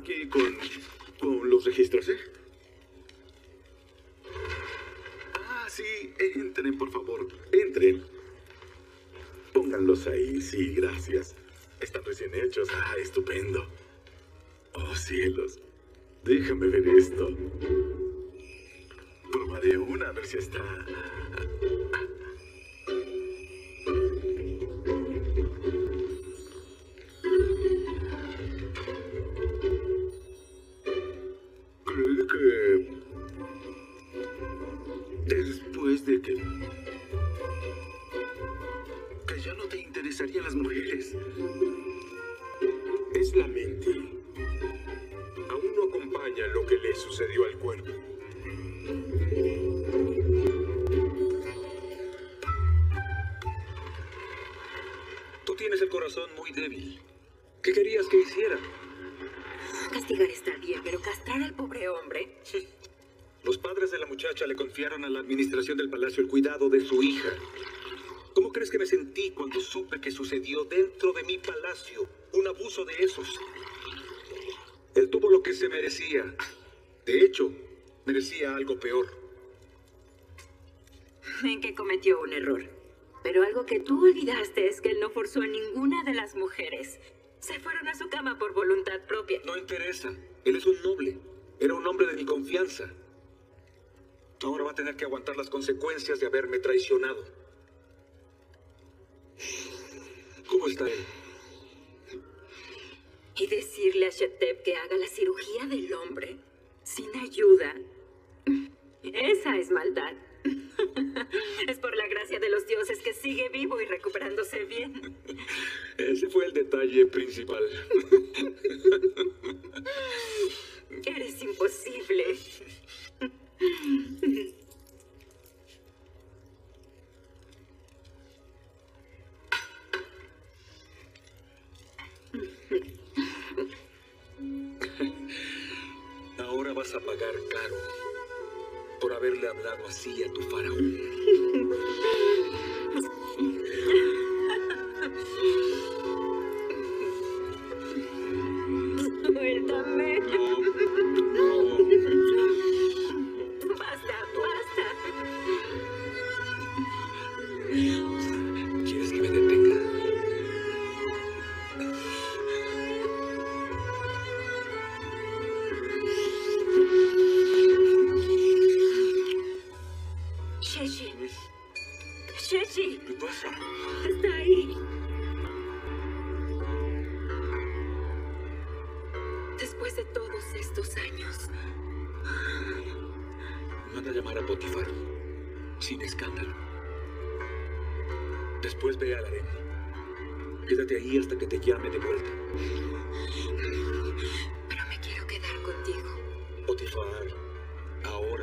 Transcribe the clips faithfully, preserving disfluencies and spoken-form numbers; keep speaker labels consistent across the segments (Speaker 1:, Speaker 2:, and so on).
Speaker 1: aquí con, con los registros, ¿eh? Ah, sí, entren, por favor, entren. Pónganlos ahí, sí, gracias. Están recién hechos, ah, estupendo. Oh, cielos, déjame ver esto. Probaré una, a ver si está... Creo que... Después de que... Que ya no te interesarían las mujeres.
Speaker 2: Es la mente. Aún no acompaña lo que le sucedió al cuerpo.
Speaker 3: Tú tienes el corazón muy débil. ¿Qué querías que hiciera?
Speaker 4: Castigar está bien, pero castrar al pobre hombre.
Speaker 3: Los padres de la muchacha le confiaron a la administración del palacio el cuidado de su hija. ¿Cómo crees que me sentí cuando supe que sucedió dentro de mi palacio un abuso de esos? Él tuvo lo que se merecía. De hecho, merecía algo peor.
Speaker 4: En que cometió un error. Pero algo que tú olvidaste es que él no forzó a ninguna de las mujeres. Se fueron a su cama por voluntad propia.
Speaker 3: No interesa. Él es un noble. Era un hombre de mi confianza. Ahora va a tener que aguantar las consecuencias de haberme traicionado. ¿Cómo está él?
Speaker 4: Y decirle a Shetep que haga la cirugía del hombre sin ayuda. Esa es maldad. Es por la gracia de los dioses que sigue vivo y recuperándose bien.
Speaker 3: Ese fue el detalle principal.
Speaker 4: Eres imposible.
Speaker 3: Ahora vas a pagar caro por haberle hablado así a tu faraón.
Speaker 4: Suéltame.
Speaker 3: No, no.
Speaker 4: Basta, basta.
Speaker 3: ¿Quieres que me detenga?
Speaker 4: Sheshi. Sheshi.
Speaker 3: ¿Qué pasa?
Speaker 4: Está ahí. Después de todos estos años.
Speaker 3: Manda a llamar a Potifar. Sin escándalo. Después ve al harén. Quédate ahí hasta que te llame de vuelta.
Speaker 4: Pero me quiero quedar contigo.
Speaker 3: Potifar, ahora.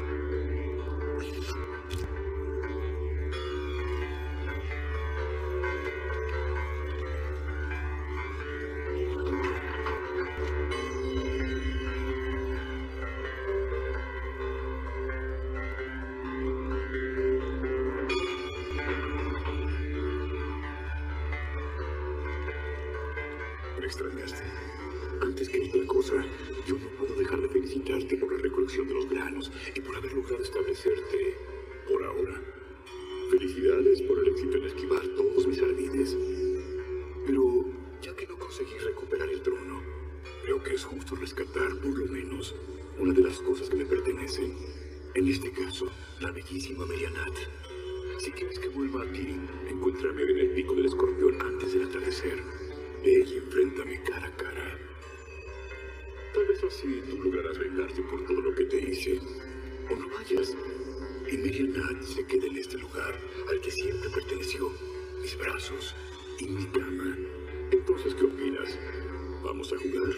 Speaker 1: Me extrañaste. Antes que otra cosa, yo no puedo dejar de felicitarte por la recolección de los granos y por haber logrado establecerte por ahora. Felicidades por el éxito en esquivar todos mis ardines. Pero, ya que no conseguí recuperar el trono, creo que es justo rescatar, por lo menos, una de las cosas que me pertenecen. En este caso, la bellísima Merianat. Si quieres que vuelva a ti, encuéntrame en el pico del escorpión antes del atardecer. Ve y enfréntame cara a cara. Tal vez así tú lograrás vengarte por todo lo que te hice. O no vayas. Y Merianat se quede en este lugar al que siempre perteneció. Mis brazos y mi cama. Entonces, ¿qué opinas? ¿Vamos a jugar?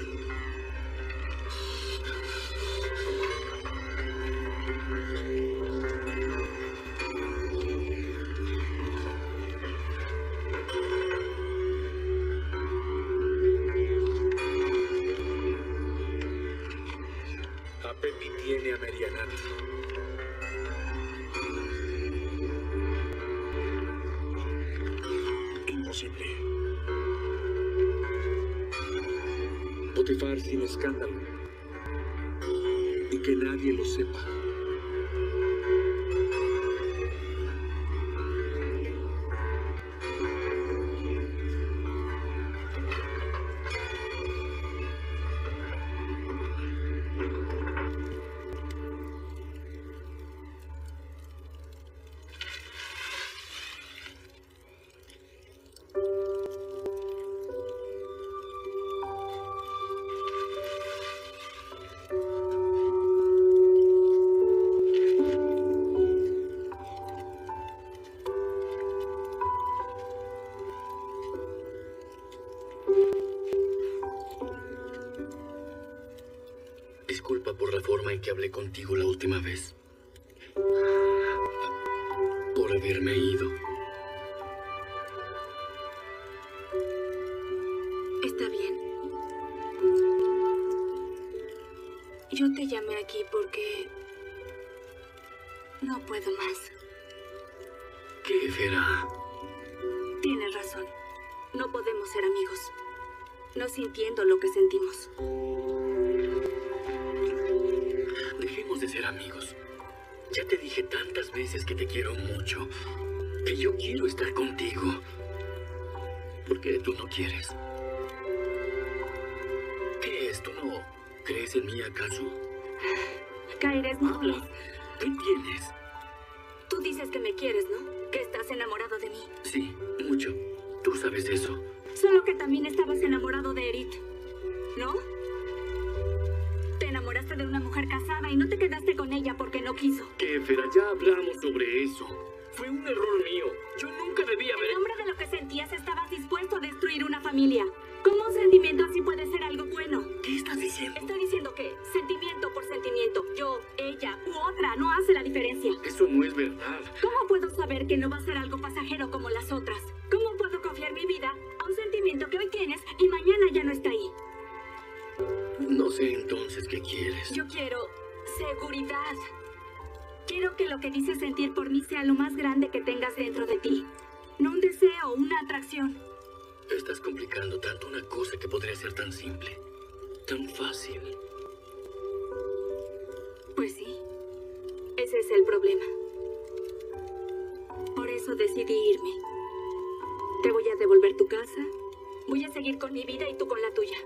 Speaker 3: Apepi tiene a Merianat.
Speaker 1: Imposible.
Speaker 3: Potifar sin escándalo. Y que nadie lo sepa.
Speaker 5: Disculpa por la forma en que hablé contigo la última vez. Por haberme ido.
Speaker 6: Está bien. Yo te llamé aquí porque no puedo más.
Speaker 5: ¿Qué, Vera?
Speaker 6: Tienes razón. No podemos ser amigos. No sintiendo lo que sentimos.
Speaker 5: Dejemos de ser amigos. Ya te dije tantas veces que te quiero mucho, que yo quiero estar contigo. ¿Por qué tú no quieres? ¿Qué es? ¿Tú no crees en mí acaso?
Speaker 6: Kair, es muy
Speaker 5: Habla. ¿Qué tienes?
Speaker 6: Tú dices que me quieres, ¿no? Que estás enamorado de mí.
Speaker 5: Sí, mucho. Tú sabes eso.
Speaker 6: Solo que también estabas enamorado de Erit, ¿no? Te enamoraste de una mujer casada y no te quedaste con ella porque no quiso.
Speaker 5: ¿Qué, Vera? Ya hablamos sobre eso. Fue un error mío. Yo nunca debía haber...
Speaker 6: En nombre de lo que sentías, estabas dispuesto a destruir una familia. ¿Cómo un sentimiento así puede ser algo bueno?
Speaker 5: ¿Qué estás diciendo?
Speaker 6: Estoy diciendo que sentimiento por sentimiento, yo, ella u otra, no hace la diferencia.
Speaker 5: Eso no es verdad.
Speaker 6: ¿Cómo puedo saber que no va a ser algo pasajero como las otras? ¿Cómo puedo confiar mi vida a un sentimiento que hoy tienes y mañana ya no está ahí?
Speaker 5: No sé entonces qué quieres.
Speaker 6: Yo quiero seguridad. Quiero que lo que dices sentir por mí sea lo más grande que tengas dentro de ti. No un deseo, una atracción.
Speaker 5: Estás complicando tanto una cosa que podría ser tan simple, tan fácil.
Speaker 6: Pues sí, ese es el problema. Por eso decidí irme. Te voy a devolver tu casa, voy a seguir con mi vida y tú con la tuya.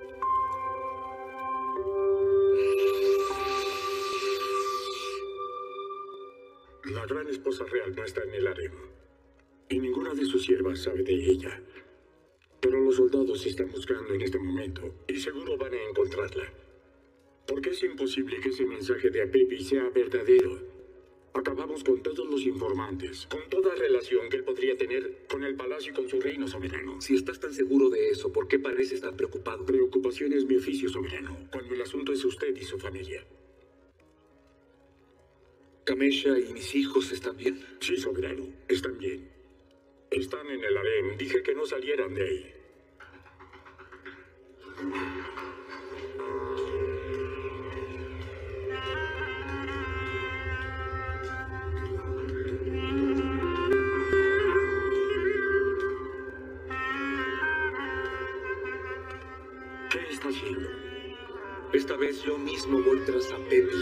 Speaker 2: La gran esposa real no está en el harem. Y ninguna de sus siervas sabe de ella. Pero los soldados se están buscando en este momento. Y seguro van a encontrarla. Porque es imposible que ese mensaje de Apepi sea verdadero. Acabamos con todos los informantes. Con toda relación que él podría tener con el palacio y con su reino, soberano.
Speaker 3: Si estás tan seguro de eso, ¿por qué pareces tan preocupado?
Speaker 2: Preocupación es mi oficio, soberano. Cuando el asunto es usted y su familia.
Speaker 3: ¿Kamesha y mis hijos están bien?
Speaker 2: Sí, soberano. Están bien. Están en el harem. Dije que no salieran de ahí. ¿Qué está haciendo?
Speaker 3: Esta vez yo mismo voy tras a Pepi.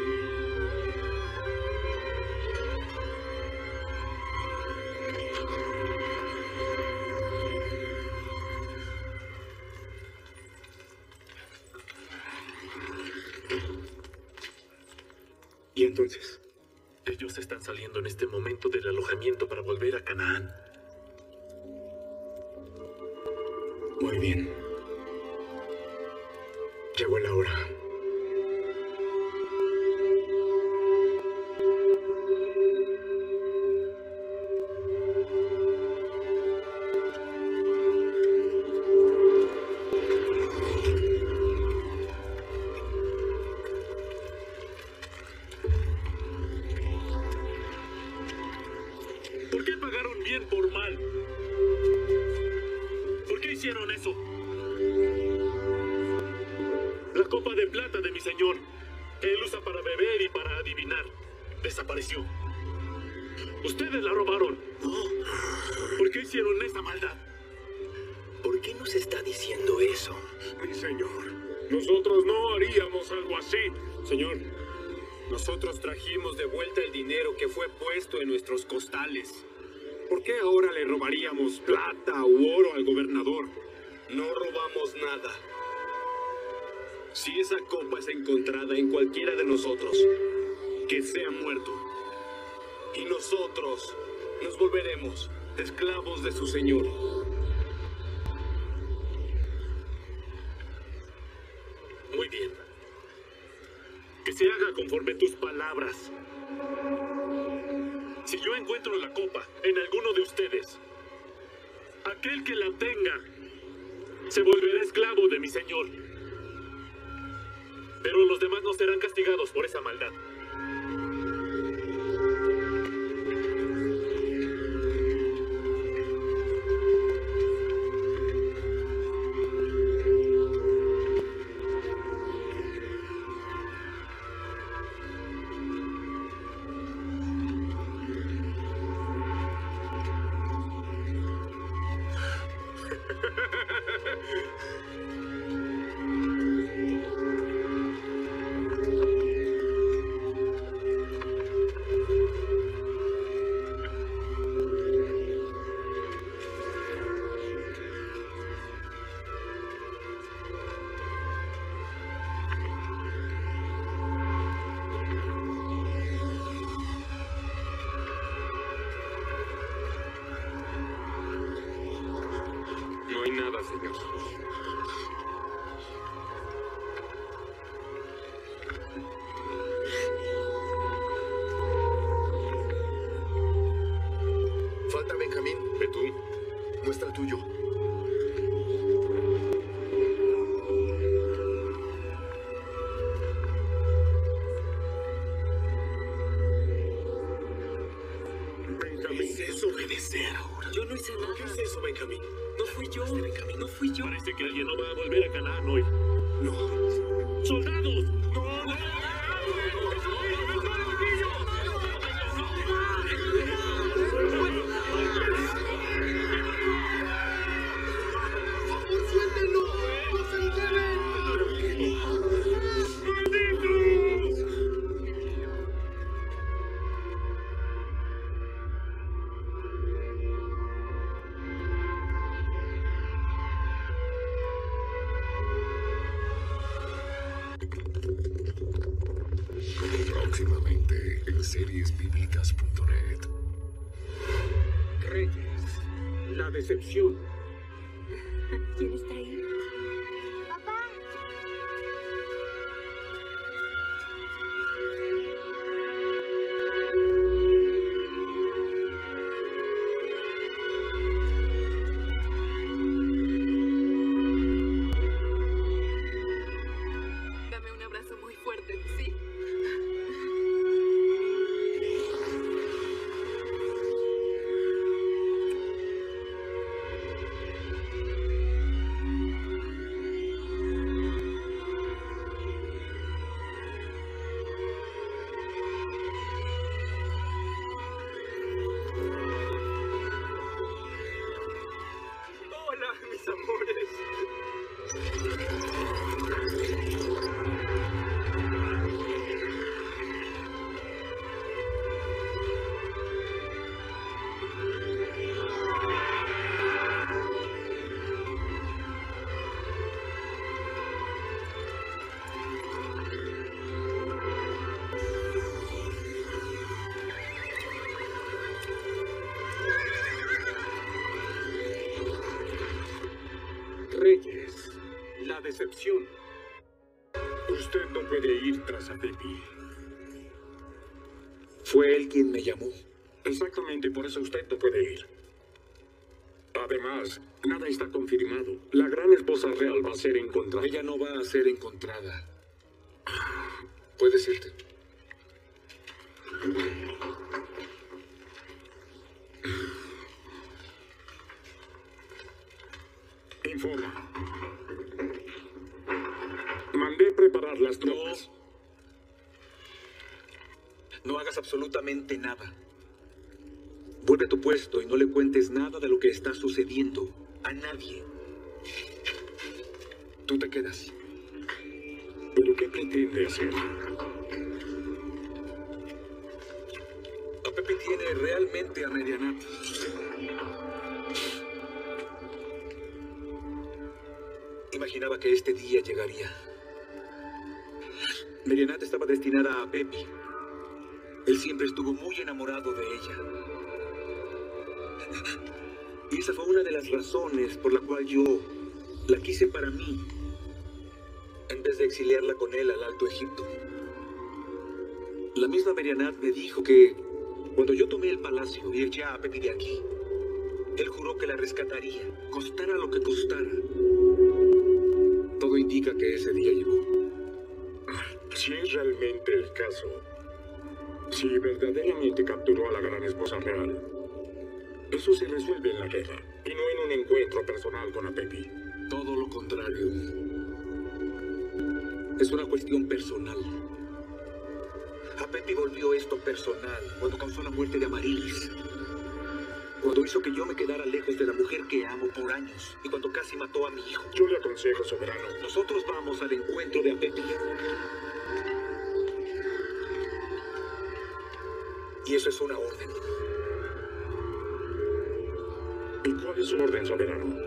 Speaker 2: ¿Y entonces?
Speaker 7: Ellos están saliendo en este momento del alojamiento para volver a Canaán.
Speaker 2: Muy bien. Llegó la hora.
Speaker 7: ¿Por qué pagaron bien por mal? ¿Por qué hicieron eso? La copa de plata de mi señor, que él usa para beber y para adivinar, desapareció. Ustedes la robaron. ¿Por qué hicieron esa maldad?
Speaker 5: ¿Por qué nos está diciendo eso?
Speaker 2: Mi señor,
Speaker 7: Nosotros no haríamos algo así, señor.
Speaker 8: Nosotros trajimos de vuelta el dinero que fue puesto en nuestros costales. ¿Por qué ahora le robaríamos plata u oro al gobernador? No robamos nada. Si esa copa es encontrada en cualquiera de nosotros, que sea muerto. Y nosotros nos volveremos esclavos de su señor.
Speaker 7: Muy bien. Que se haga conforme tus palabras. Si yo encuentro la copa en alguno de ustedes, aquel que la tenga se volverá esclavo de mi señor. Pero los demás no serán castigados por esa maldad.
Speaker 3: No hay nada, señor.
Speaker 9: Falta Benjamín.
Speaker 3: Ve tú.
Speaker 9: Muestra el tuyo.
Speaker 3: Benjamín.
Speaker 9: ¿Qué es eso? Obedecer ahora.
Speaker 5: Yo no hice nada.
Speaker 9: ¿Qué es eso, Benjamín?
Speaker 5: No fui yo. No fui yo.
Speaker 7: Parece que alguien no va a volver a Canaán hoy.
Speaker 9: No.
Speaker 7: ¡Soldados!
Speaker 9: ¡No, no!
Speaker 1: Próximamente en series bíblicas punto net.
Speaker 2: Reyes, la decepción.
Speaker 6: ¿Quién está ahí?
Speaker 10: Papá.
Speaker 4: Dame un abrazo muy fuerte, ¿sí?
Speaker 3: Hola, mis amores.
Speaker 2: Reyes, la decepción.
Speaker 3: Usted no puede ir tras a Pepe.
Speaker 2: Fue él quien me llamó.
Speaker 3: Exactamente, por eso usted no puede ir. Además, nada está confirmado. La gran esposa real va a ser encontrada.
Speaker 2: Ella no va a ser encontrada. Puedes irte.
Speaker 3: Informa. Mandé preparar las tropas.
Speaker 8: No hagas absolutamente nada. Vuelve a tu puesto y no le cuentes nada de lo que está sucediendo a nadie. Tú te quedas.
Speaker 2: ¿Pero qué pretende hacer?
Speaker 3: A Pepe tiene realmente a Medianat. Imaginaba que este día llegaría. Medianat estaba destinada a Pepe. Él siempre estuvo muy enamorado de ella. Y esa fue una de las razones por la cual yo la quise para mí, en vez de exiliarla con él al Alto Egipto. La misma Medianat me dijo que cuando yo tomé el palacio y eché a Pepe de aquí, él juró que la rescataría, costara lo que costara. Todo indica que ese día llegó.
Speaker 2: Si es realmente el caso, si verdaderamente capturó a la gran esposa real, eso se resuelve en la guerra y no en un encuentro personal con Apepi.
Speaker 3: Todo lo contrario. Es una cuestión personal. Apepi volvió esto personal cuando causó la muerte de Amarilis. Cuando hizo que yo me quedara lejos de la mujer que amo por años. Y cuando casi mató a mi hijo.
Speaker 2: Yo le aconsejo, soberano.
Speaker 3: Nosotros vamos al encuentro de Apepi. Y eso es una orden.
Speaker 2: ¿Y cuál es su orden, soberano?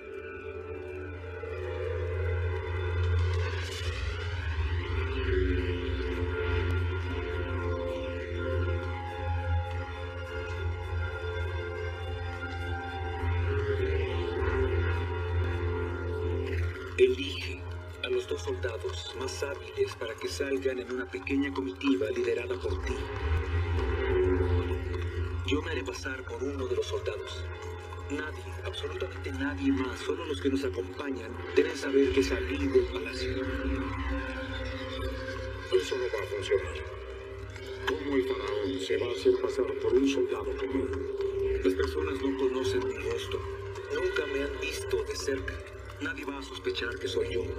Speaker 3: Elige a los dos soldados más hábiles para que salgan en una pequeña comitiva liderada por ti. Yo me haré pasar por uno de los soldados. Nadie, absolutamente nadie más, solo los que nos acompañan, deben saber que salí del palacio.
Speaker 2: Eso no va a funcionar. ¿Cómo el faraón se va a hacer pasar por un soldado común?
Speaker 3: Las personas no conocen mi rostro. Nunca me han visto de cerca. Nadie va a sospechar que soy yo.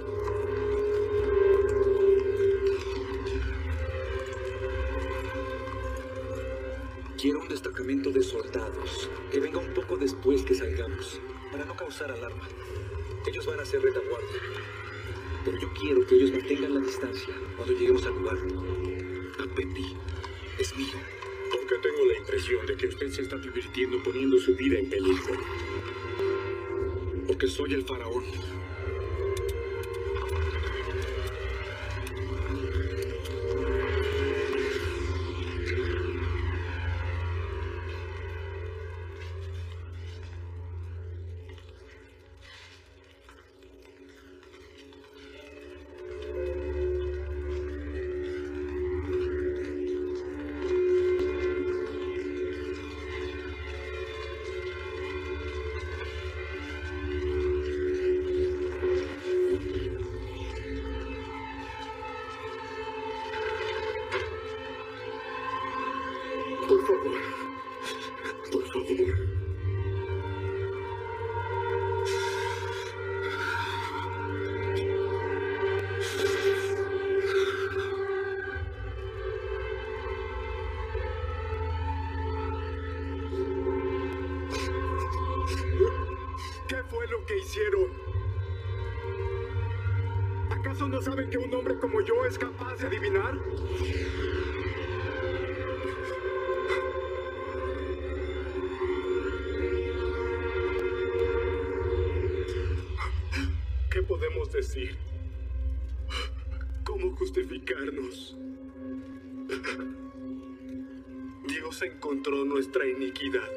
Speaker 3: Quiero un destacamento de soldados que venga un poco después que salgamos, para no causar alarma. Ellos van a hacer retaguardia, pero yo quiero que ellos mantengan la distancia cuando lleguemos al lugar. Apepi es mío.
Speaker 2: Porque tengo la impresión de que usted se está divirtiendo poniendo su vida en peligro.
Speaker 3: Porque soy el faraón.
Speaker 2: Por favor. Por favor.
Speaker 8: ¿Qué fue lo que hicieron? ¿Acaso no saben que un hombre como yo es capaz de adivinar? ¿Qué podemos decir? ¿Cómo justificarnos? Dios encontró nuestra iniquidad.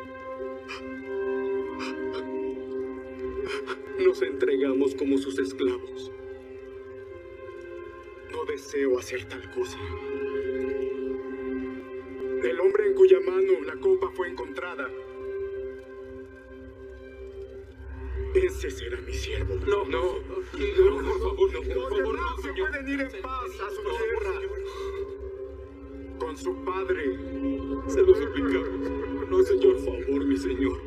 Speaker 8: Nos entregamos como sus esclavos. No deseo hacer tal cosa. El hombre en cuya mano la copa fue encontrada, ese será mi siervo. No, no, no, por favor, no, por favor, no, se pueden ir en paz a su tierra con su padre. Se lo suplicamos. No, señor, favor, mi señor.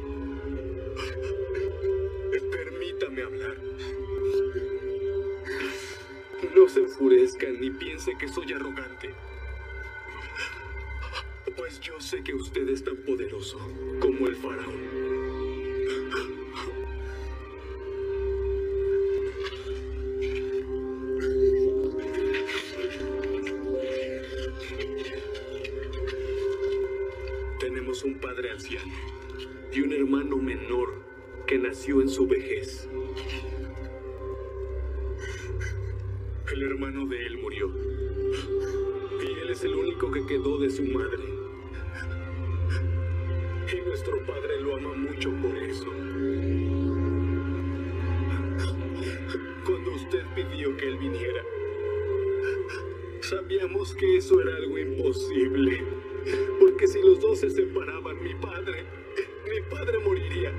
Speaker 8: Permítame hablar. No se enfurezcan ni piensen que soy arrogante. Pues yo sé que usted es tan poderoso como el faraón.
Speaker 9: y un hermano menor que nació en su vejez. El hermano de él murió. Y él es el único que quedó de su madre. Y nuestro padre lo ama mucho por eso. Cuando usted pidió que él viniera, sabíamos que eso era algo imposible. Porque si los dos se separaban, mi padre, mi padre moriría.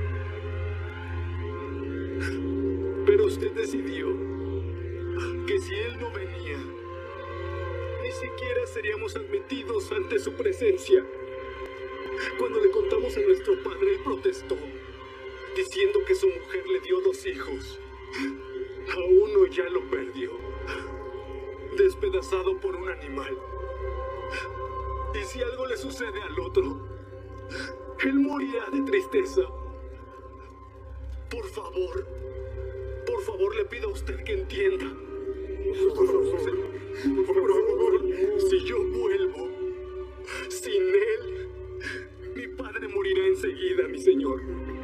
Speaker 9: Pero usted decidió que si él no venía, ni siquiera seríamos admitidos ante su presencia. Cuando le contamos a nuestro padre, él protestó, diciendo que su mujer le dio dos hijos. A uno ya lo perdió, despedazado por un animal. Y si algo le sucede al otro, él morirá de tristeza. Por favor, por favor, le pido a usted que entienda. Por favor, por favor, si yo vuelvo, sin él, mi padre morirá enseguida, mi señor.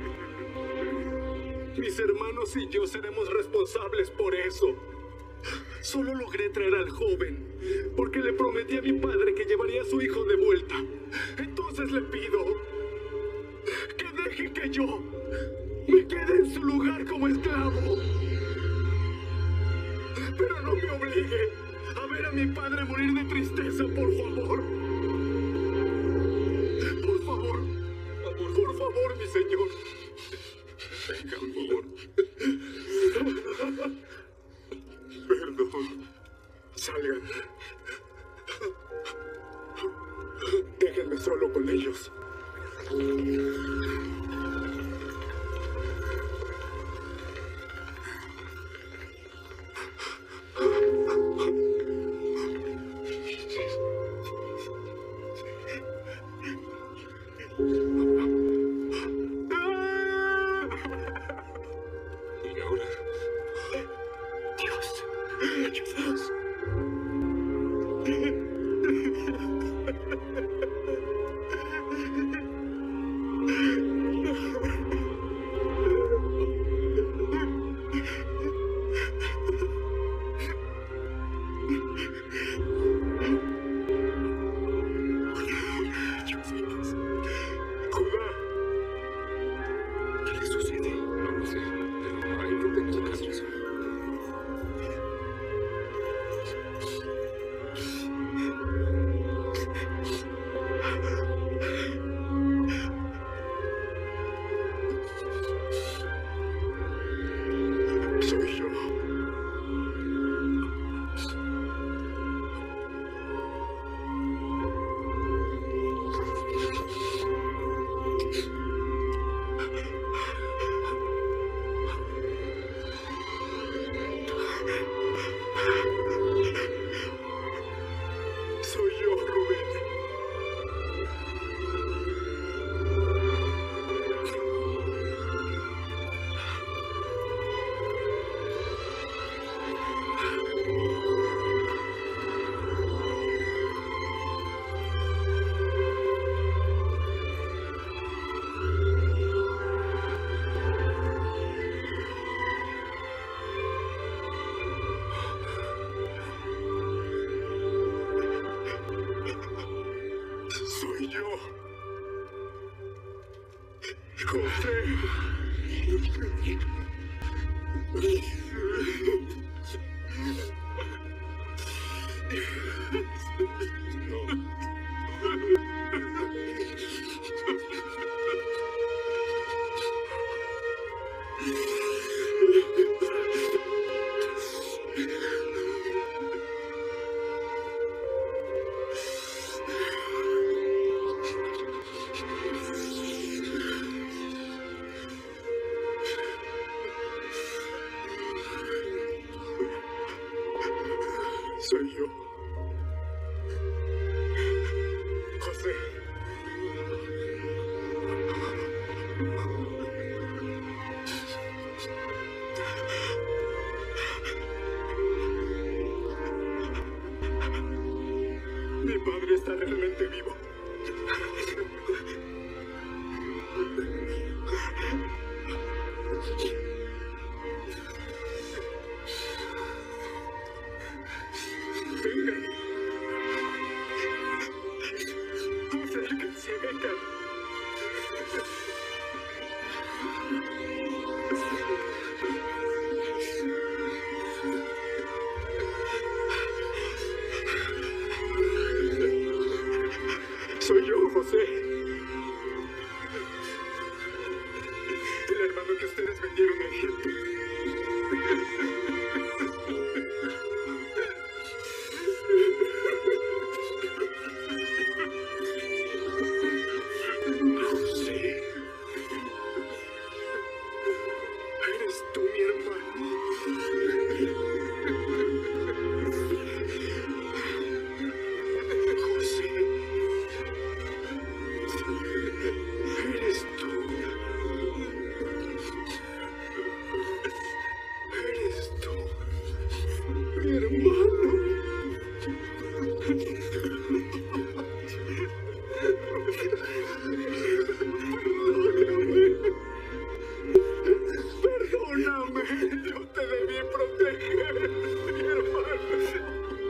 Speaker 9: Mis hermanos y yo seremos responsables por eso. Solo logré traer al joven porque le prometí a mi padre que llevaría a su hijo de vuelta. Entonces le pido que deje que yo me quede en su lugar como esclavo. Pero no me obligue a ver a mi padre morir de tristeza, por favor. Por favor, por favor, mi señor. Venga, por favor. Perdón. Salgan. Déjenme solo con ellos.
Speaker 1: Y ahora, Dios, ayúdanos.
Speaker 9: Judá,
Speaker 1: ¿Qué le sucede? No lo sé, pero hay que tener casos.
Speaker 9: soy yo. Soy yo, Rubén. Soy yo. José. Soy yo. José. Mi padre está realmente vivo.
Speaker 8: El hermano que ustedes vendieron a Egipto. José. Eres tú, mi hermano. José. Eres tú. Eres tú. Mi hermano. Perdóname, yo te debí proteger, mi hermano.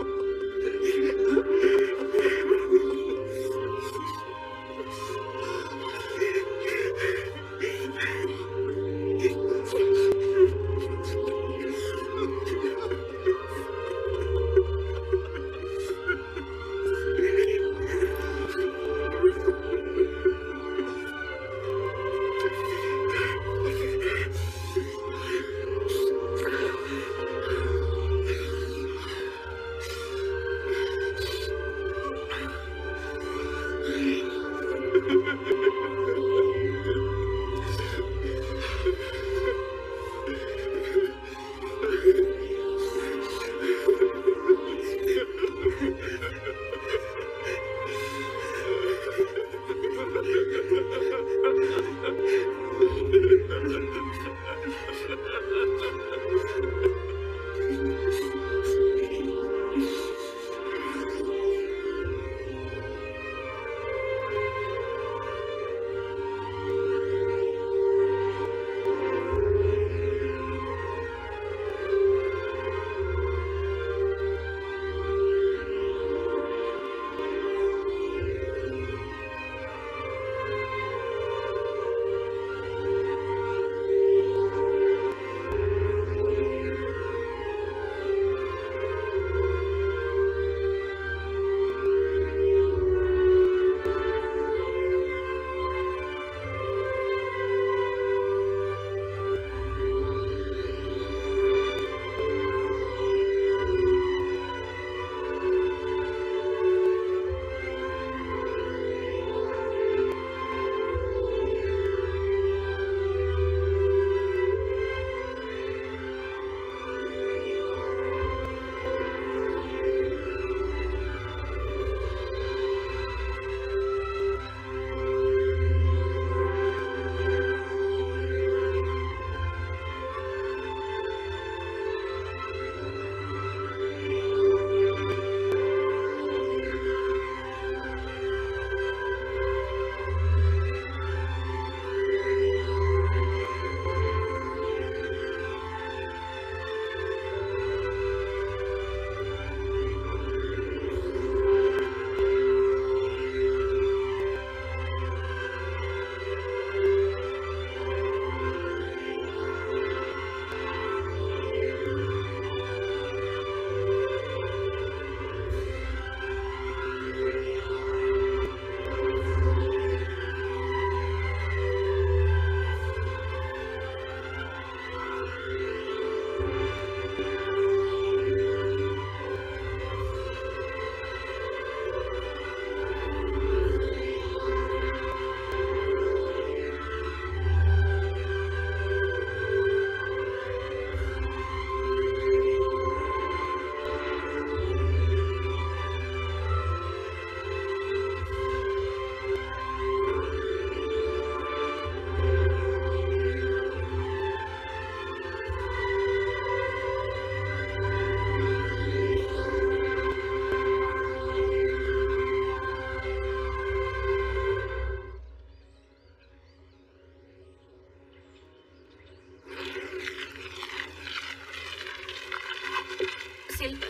Speaker 6: Silva,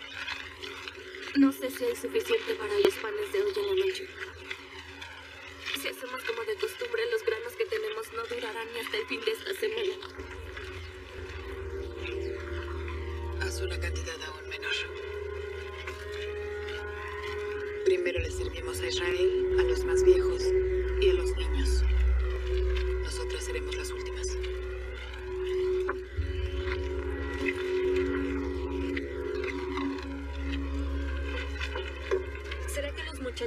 Speaker 6: no sé si hay suficiente para los panes de hoy en la noche. Si hacemos como de costumbre, los granos que tenemos no durarán ni hasta el fin de esta semana.
Speaker 10: Haz una cantidad aún menor. Primero le servimos a Israel, a los más viejos y a los niños. Nosotras seremos las últimas.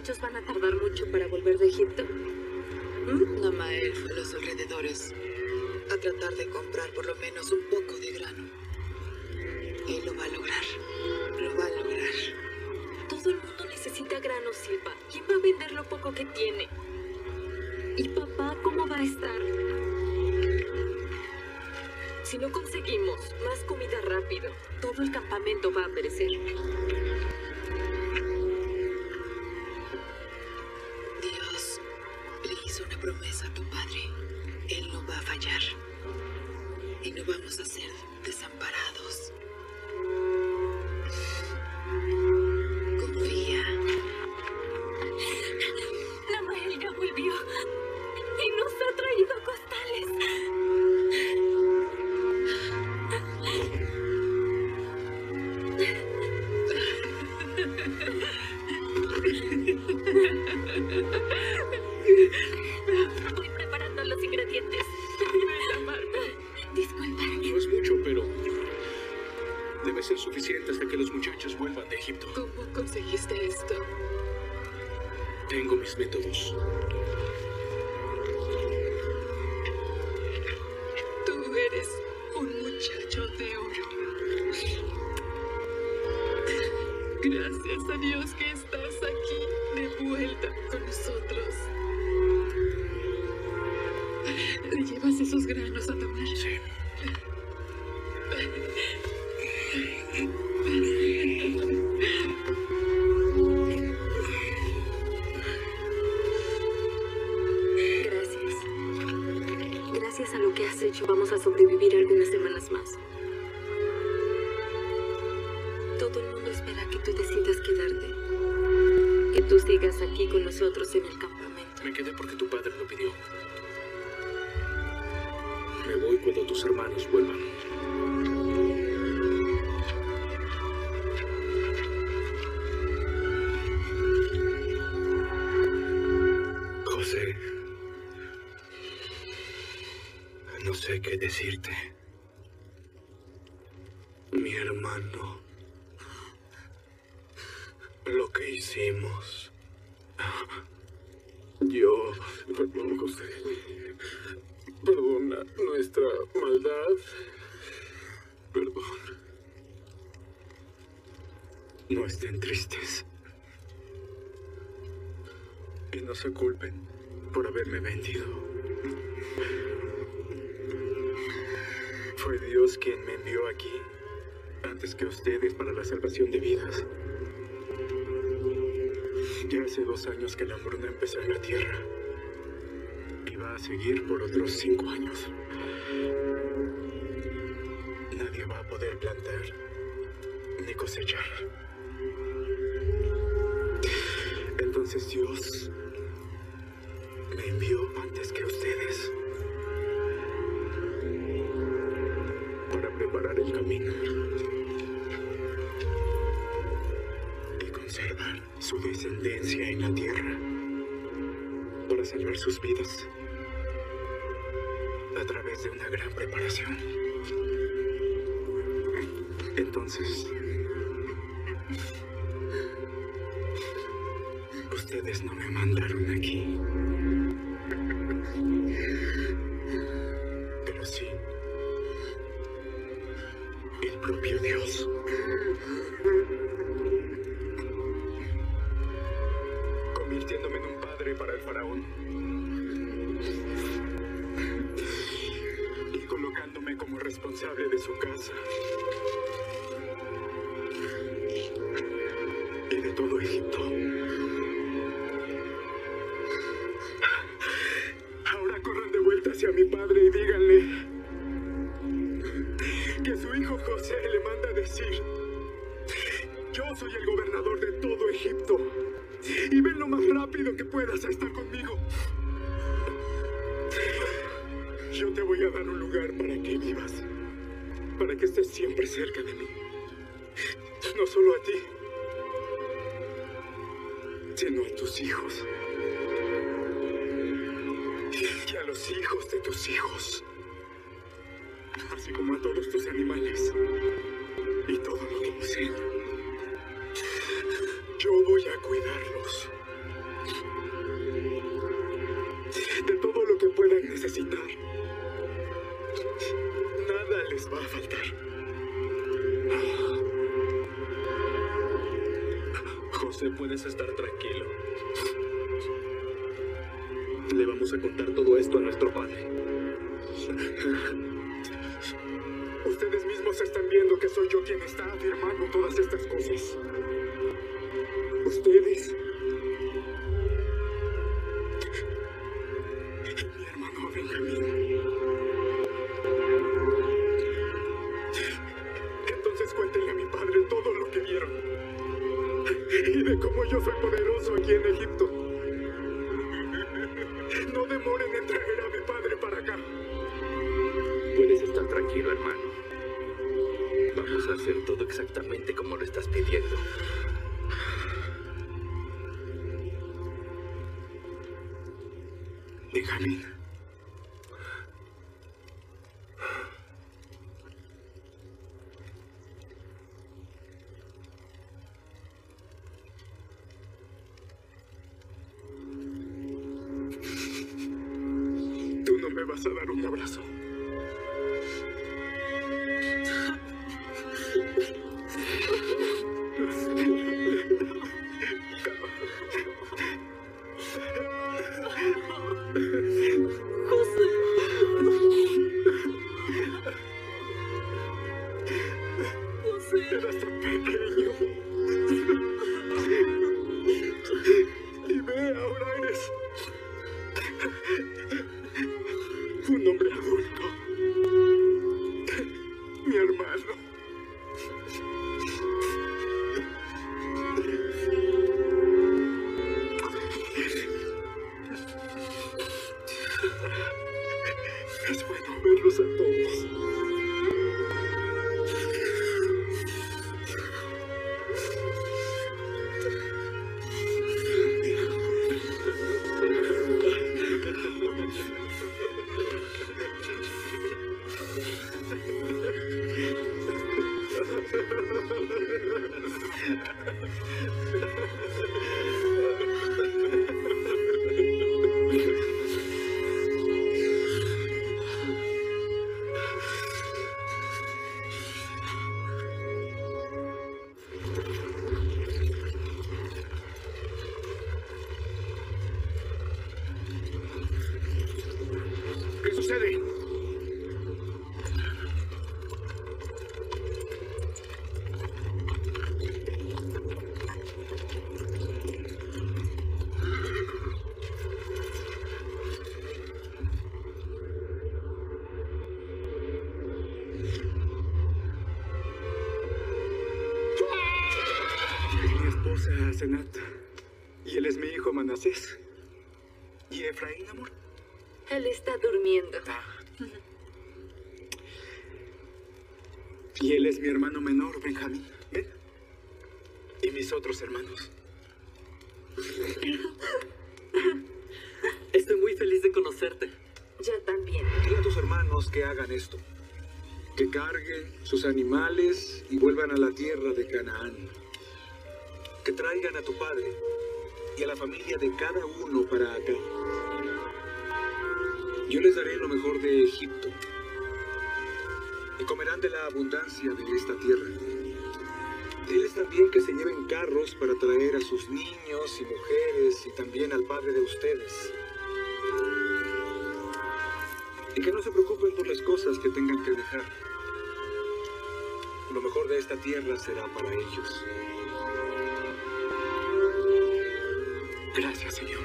Speaker 6: muchachos van a tardar mucho para volver de Egipto? ¿Mm?
Speaker 10: Namael fue a los alrededores a tratar de comprar por lo menos un poco de grano. Él lo va a lograr. Lo va a lograr.
Speaker 6: Todo el mundo necesita grano, Silva. ¿Quién va a vender lo poco que tiene? ¿Y papá cómo va a estar? Si no conseguimos más comida rápido, todo el campamento va a perecer.
Speaker 10: Dios le hizo una promesa a tu padre. Él no va a fallar. Y no vamos a ser desamparados. Confía.
Speaker 6: Namael ya volvió y nos ha traído costales. Voy preparando los ingredientes. Disculpa.
Speaker 9: No es mucho, pero debe ser suficiente hasta que los muchachos vuelvan de Egipto.
Speaker 10: ¿Cómo conseguiste esto?
Speaker 9: Tengo mis métodos.
Speaker 10: Tú eres un muchacho de oro. Gracias a Dios que estás aquí de vuelta con nosotros. ¿Le llevas esos granos a tomar?
Speaker 9: Sí.
Speaker 4: Gracias. Gracias a lo que has hecho, vamos a sobrevivir algunas semanas más. Todo el mundo espera que tú decidas quedarte. Que tú sigas aquí con nosotros en el campamento.
Speaker 9: Me quedé porque tu padre lo pidió. Me voy cuando tus hermanos vuelvan. José, no sé qué decirte. Mi hermano, lo que hicimos. Yo, perdón, José. Perdona nuestra maldad. Perdón. No estén tristes. Y no se culpen por haberme vendido. Fue Dios quien me envió aquí, antes que ustedes, para la salvación de vidas. Ya hace dos años que la hambruna empezó en la tierra. Y va a seguir por otros cinco años. Nadie va a poder plantar ni cosechar. Entonces Dios me envió antes que ustedes para preparar el camino y conservar su descendencia en la tierra, para salvar sus vidas a través de una gran preparación. Entonces, ustedes no me mandaron aquí, pero sí el propio Dios. Convirtiéndome en un padre para el faraón y colocándome como responsable de su casa y de todo Egipto. Ahora corran de vuelta hacia mi padre y díganle que su hijo José le manda a decir: yo soy el gobernador de todo Egipto, y ven lo más rápido que puedas a estar conmigo. Yo te voy a dar un lugar para que vivas, para que estés siempre cerca de mí. No solo a ti, sino a tus hijos y a los hijos de tus hijos, así como a todos tus animales y todo lo que poseen. Yo voy a cuidarlos
Speaker 8: va a faltar.
Speaker 9: José, puedes estar tranquilo. Le vamos a contar todo esto a nuestro padre.
Speaker 8: Ustedes mismos están viendo que soy yo quien está afirmando todas estas cosas. Ustedes. Mi hermano Benjamín. Entonces cuéntenle a mi padre todo lo que vieron. Y de cómo yo soy poderoso aquí en Egipto. No demoren en traer a mi padre para acá.
Speaker 5: Puedes estar tranquilo, hermano. Vamos a hacer todo exactamente como lo estás pidiendo.
Speaker 8: Benjamín. Tú no me vas a dar un abrazo. Eras tan pequeño. Y ve, ahora eres un hombre adulto. Mi hermano. Es bueno verlos a todos. ¿Qué sucede? Es mi esposa, Asenat. Y él es mi hijo, Manasés. ¿Y Efraín, amor?
Speaker 4: Él está durmiendo.
Speaker 8: Y él es mi hermano menor, Benjamín. ¿Ven? Y mis otros hermanos.
Speaker 5: Estoy muy feliz de conocerte.
Speaker 4: Yo también.
Speaker 3: Dile a tus hermanos que hagan esto. Que carguen sus animales y vuelvan a la tierra de Canaán. Que traigan a tu padre y a la familia de cada uno para acá. Yo les daré lo mejor de Egipto. Y comerán de la abundancia de esta tierra. Diles también que se lleven carros para traer a sus niños y mujeres y también al padre de ustedes. Y que no se preocupen por las cosas que tengan que dejar. Lo mejor de esta tierra será para ellos.
Speaker 8: Gracias, Señor.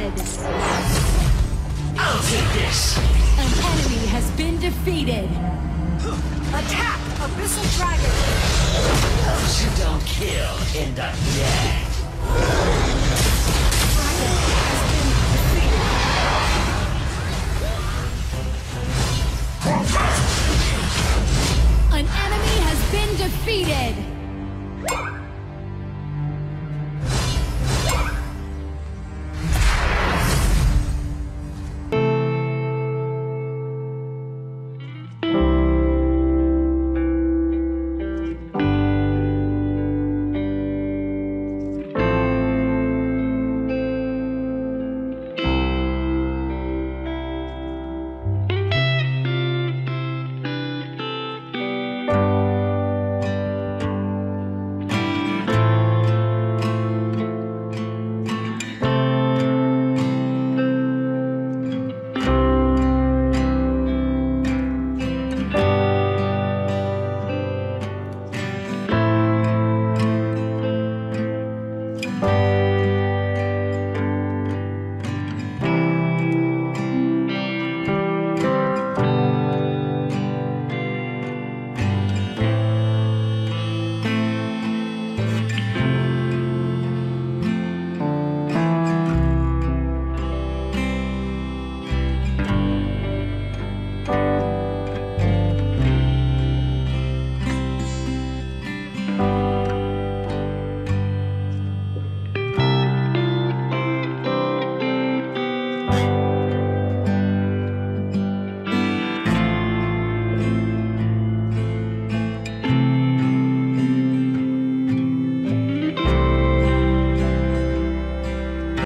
Speaker 11: dead.
Speaker 12: I'll take this.
Speaker 11: An enemy has been defeated.
Speaker 12: Attack, Abyssal Dragon! Those who don't kill end up dead.